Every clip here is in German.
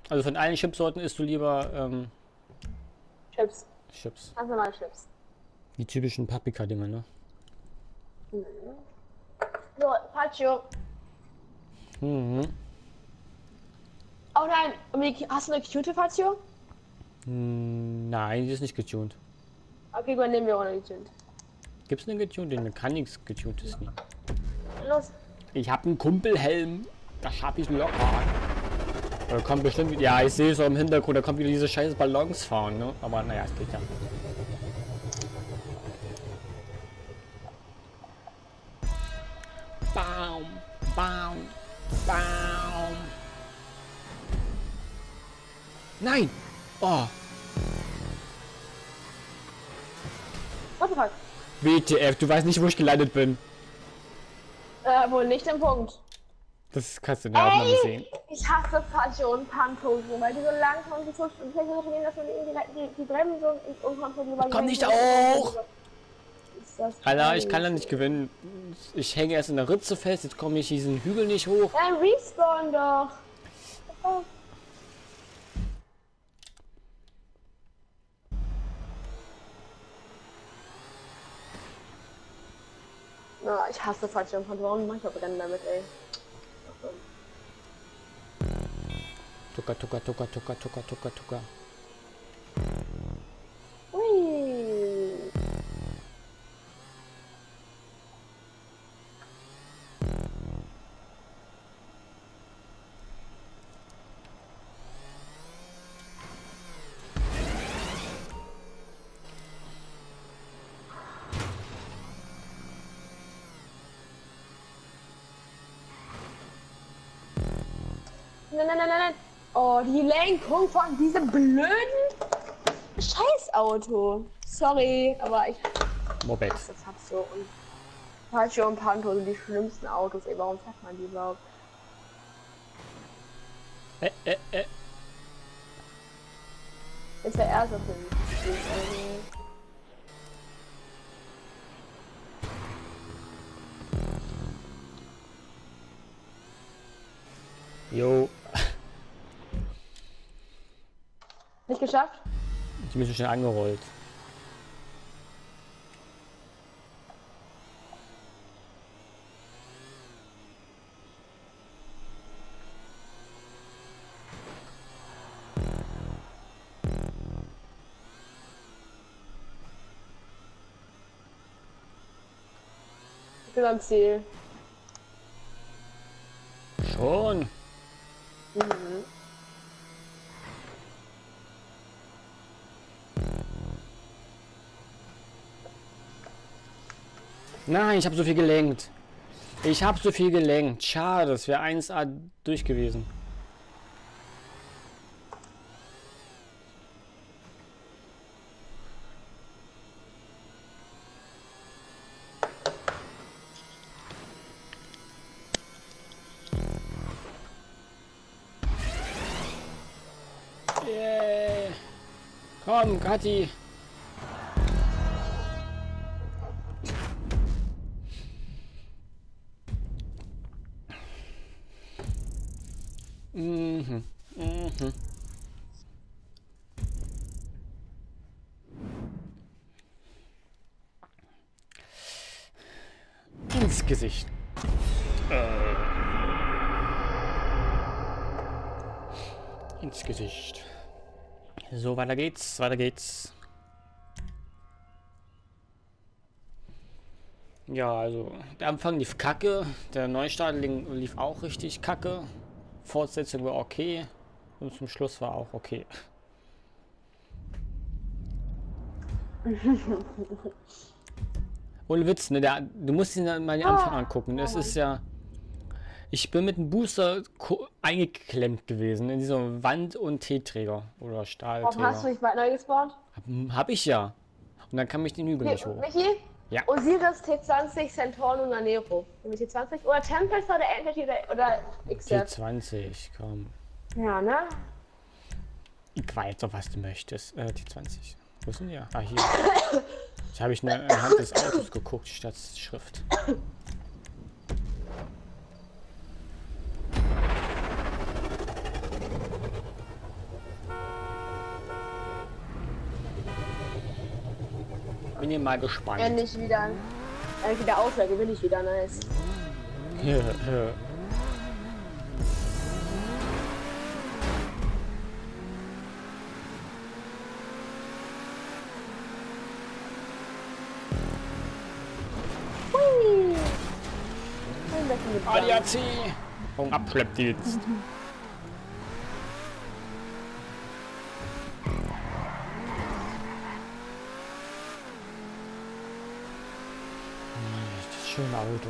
Also von allen Chipsorten isst du lieber Chips. Chips. Ganz normale Chips. Die typischen Paprika-Dinger, ne? So, Pacho. Mhm. Oh nein, hast du eine cute Pacho? Nein, die ist nicht getuned. Okay, gut, nehmen wir ohne getuned. Gibt's eine getunte? Ne, kann nichts getuntes nie. Los. Ich hab einen Kumpelhelm. Da hab ich locker. Da kommt bestimmt. Ja, ich sehe so im Hintergrund, da kommt wieder diese scheiß Ballons fahren, ne? Aber naja, es geht ja. Baum, Baum, Baum. Nein! Oh, What the fuck? WTF, du weißt nicht, wo ich gelandet bin. Wohl nicht im Punkt. Das kannst du in der Aufnahme sehen. Ich hasse Pacho und Panto, weil die so langsam gepusht und vielleicht so dass man die Bremse und unkontrollierbar. Komm nicht auch! Ist das Alter, ich kann da nicht gewinnen. Ich hänge erst in der Ritze fest, jetzt komme ich diesen Hügel nicht hoch. Dann respawn doch. Oh. Na, ich hasse Pacho und Panto und manchmal brennen damit, ey. Tucker, tucker, tucker, tucker, tucker, tucker, tucker. Ui. Nein, nein, nein, nein, nein. Oh, die Lenkung von diesem blöden Scheißauto. Sorry, aber ich Moped. hasse Pacho und Pacho und Panto sind die schlimmsten Autos. Ey, warum fährt man die überhaupt? Ist der erste Film. Jo. Nicht geschafft? Ich bin so schnell angerollt. Ich bin am Ziel. Schon. Mhm. Nein, ich habe so viel gelenkt. Ich habe so viel gelenkt. Schade, das wäre 1A durch gewesen. Yeah. Komm, Kathi. Mhm. Mhm. Ins Gesicht. Ins Gesicht. So, weiter geht's, weiter geht's. Ja, also der Anfang lief kacke, der Neustart lief auch richtig kacke. Fortsetzung war okay und zum Schluss war auch okay. Ohne Witz, ne? Du musst ihn dann mal den Anfang angucken. Es ist ja. Ich bin mit dem Booster eingeklemmt gewesen in dieser Wand- und Teeträger oder Warum Stahlträger. hast du nicht weiter gespawnt? Hab ich ja. Und dann kam ich den Hügel nicht hoch. Michi? Ja. Osiris T20, Centaurn und Nero. T20 oder Tempest oder Entity oder XF. T20, komm. Ja, ne? Ich weiß doch, was du möchtest. T20. Wo sind die? Ah, hier. Jetzt habe ich anhand des Autos geguckt, statt Schrift. Bin hier mal gespannt. Endlich wieder Auswahl, gewinne ich wieder, nice. Ja. Hui! ADAC! Und Abschleppdienst. Das schöne Auto.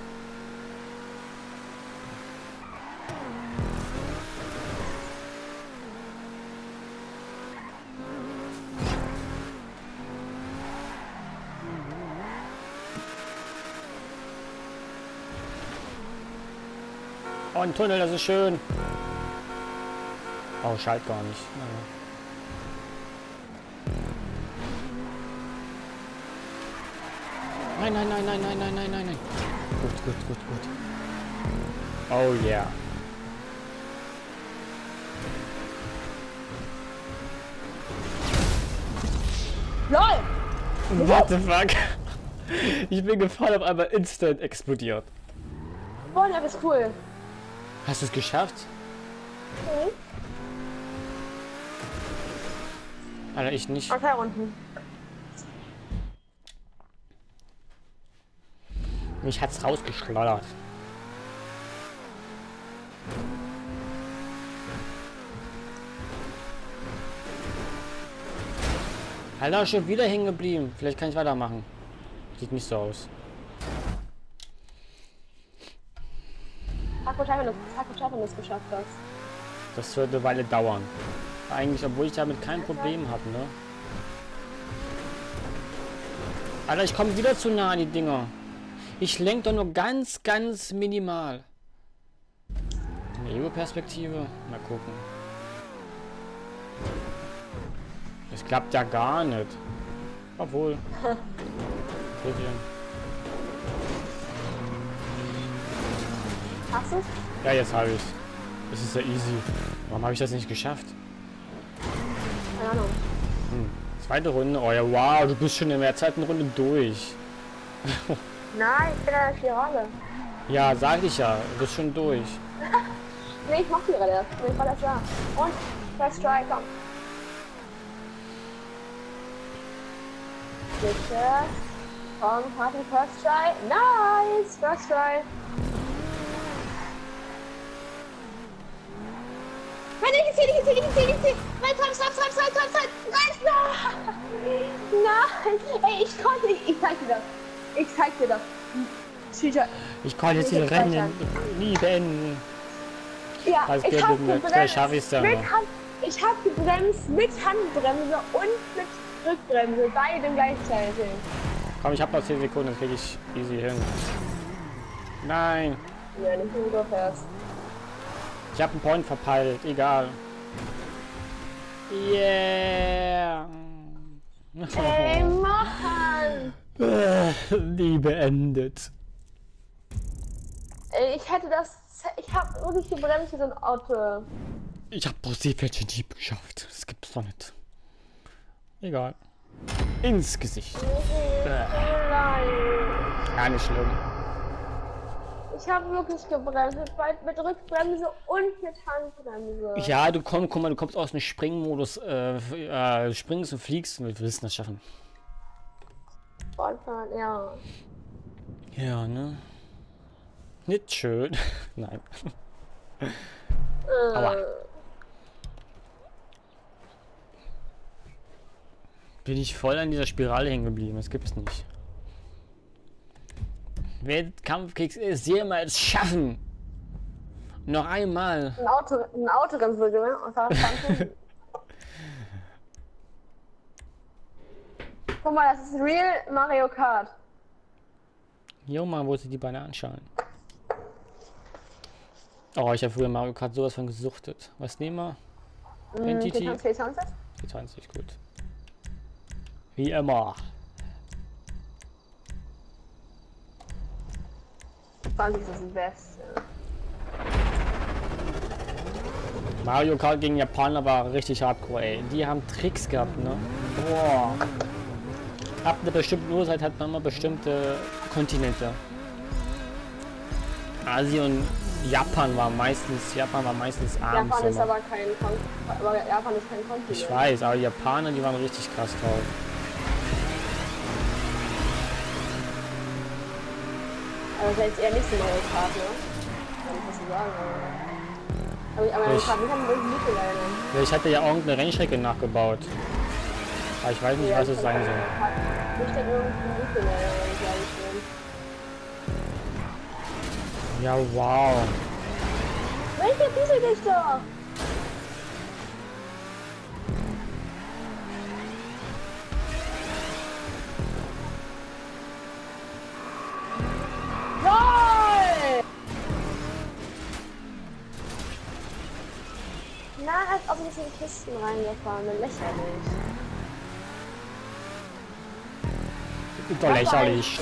Oh, ein Tunnel, das ist schön. Oh, schalt gar nicht. Nein, nein, nein, nein, nein, nein, nein, nein, nein. Gut, gut, gut, gut. Oh yeah. LOL! What the fuck? Ich bin gefallen, auf einmal instant explodiert. Boah, das ist cool. Hast du es geschafft? Mhm. Alter, ich nicht. Auf 2 Runden. Mich hat's rausgeschleudert. Alter, schon wieder hängen geblieben. Vielleicht kann ich weitermachen. Sieht nicht so aus. Taco Chatham geschafft hast. Das wird eine Weile dauern. Eigentlich, obwohl ich damit kein Problem habe, ne? Alter, ich komme wieder zu nah an die Dinger. Ich lenke doch nur ganz, ganz minimal. Eine Ego-Perspektive? Mal gucken. Es klappt ja gar nicht. Obwohl. Hast du's? Ja, jetzt habe ich. Das ist ja easy. Warum habe ich das nicht geschafft? Keine Ahnung. Zweite Runde. Oh ja, wow, du bist schon in der zweiten Runde durch. Nein, ich bin in der Spirale. Ja, sag ich ja. Du bist schon durch. Nee, ich mach die gerade erst. Ich war das da. Und, first try, komm. Bitte. Komm, Party, first try. Nice, first try. Ich zieh. Nein, Zeit. Nein. Ey, ich konnte nicht. Ich zeig dir das. Tücher. Ich kann jetzt hier Rennen nie beenden. Ja, Das ich geht hab nicht. Vielleicht schaffe ich es ja noch. Ich hab gebremst mit Handbremse und mit Rückbremse. Beide gleichzeitig. Komm, ich habe noch 10 Sekunden, das kriege ich easy hin. Nein. Ja, nicht nur du fährst. Ich habe einen Point verpeilt. Egal. Yeah. Ey, Mann! Nie beendet. Ey, ich hab wirklich gebremst wie so ein Auto. Ich habe Brustfläche nie geschafft. Das gibt's doch nicht. Egal. Ins Gesicht. Nein. Gar nicht schlimm. Ich habe wirklich gebremst mit Rückbremse und mit Handbremse. Ja, guck mal, du kommst aus dem Springmodus, springst und fliegst und wir wissen das schaffen. Sportfahren, ja. Ja, ne? Nicht schön. Nein. Aua. Bin ich voll an dieser Spirale hängen geblieben, das gibt's nicht. Wettkampfkicks ist jemals schaffen. Noch einmal. Ein Autorennen würde, ne? Guck mal, das ist Real Mario Kart. Jo, mal, wo sie die Beine anschauen. Oh, ich habe früher Mario Kart sowas von gesuchtet. Was nehmen wir? Entity? T20? T20, gut. Wie immer. 20 ist das Beste. Mario Kart gegen Japaner war richtig hardcore, ey. Die haben Tricks gehabt, ne? Boah. Ab einer bestimmten Uhrzeit hat man immer bestimmte Kontinente. Asien und Japan war meistens abends. Japan ist immer. aber Japan ist kein Kontinent. Ich weiß, aber die Japaner, die waren richtig krass drauf. Aber das ist jetzt eher nicht so neue Karte, ne? Kann ich was so sagen, aber die Karten haben wirklich Mittelländer. Ich hatte ja irgendeine Rennstrecke nachgebaut. Aber ich weiß nicht, was es sein soll. Nicht dann irgendwie Mittelländer, glaube ich. Ja, wow. Welche Dieseldichter? Nein! Na, als ob ich in Kisten reingefahren bin. Lächerlich. Doch lächerlich.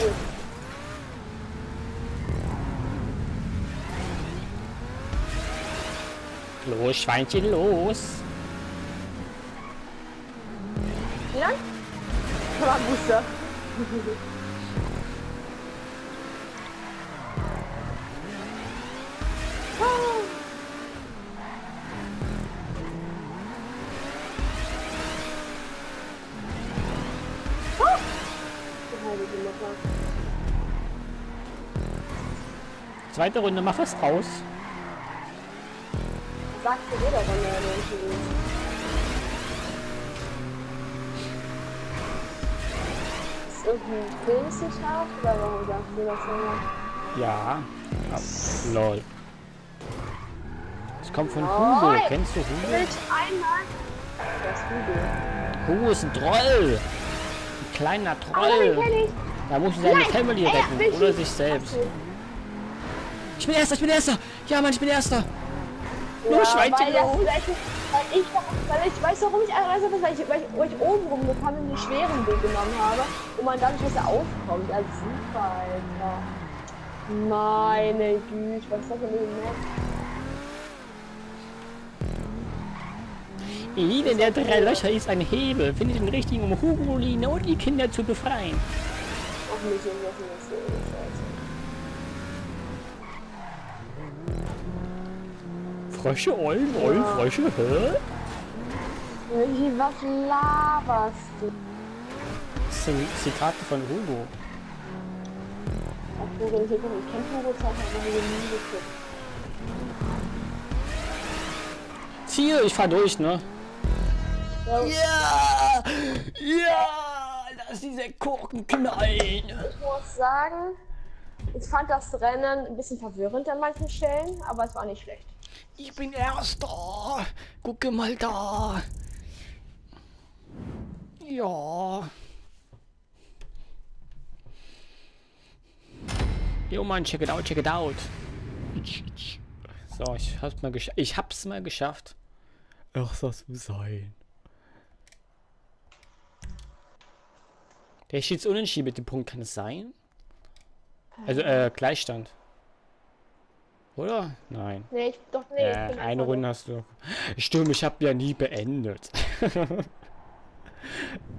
Los, Schweinchen, los! Wie lang? War ein Booster. Zweite Runde, mach was raus. Sagt zu jeder Runde irgendwie. Ist irgendein Filmzitat oder warum sagst du das immer? Ja. Lol. Das kommt von Hugo. Kennst du Hugo? Willst du einmal? Das ist Hugo. Hugo ist ein Troll. Ein kleiner Den Troll. kenn ich. Da muss seine Nein, Family retten. Oder sich selbst. Ich bin Erster, ich bin Erster. Ja, Mann, ich bin Erster. Los, Schweinchen, los. Weil ich weiß, warum ich einreise bin, weil ich oben rumgefahren bin, die schweren Weg genommen habe und man dann besser aufkommt. Ja, super, Alter. Meine Güte, was ist das denn mit dem Netz? Jeder der 3 Löcher ist ein Hebel. Finde den richtigen, um Hugoline und die Kinder zu befreien. Auch nicht irgendwas in der Scheiße. Frösche, Eulen, Frösche, hä? Was laberst du? Das sind Zitate von Hugo. Ach, Hugo, ich kenne Hugo Zeit, aber Hugo nie geguckt. Ziel, ich fahr durch, ne? Ja! Ja! Lass diese Kurken knallen! Ich muss sagen, ich fand das Rennen ein bisschen verwirrend an manchen Stellen, aber es war nicht schlecht. Ich bin Erster! Gucke mal da! Ja! Jo Mann, check it out, check it out! So, ich hab's mal geschafft. Ach, das muss sein. Der steht jetzt unentschieden mit dem Punkt, kann es sein? Also, Gleichstand. Oder? Nein. Nee, ich bin eine Runde hast du. Stimmt, ich habe ja nie beendet.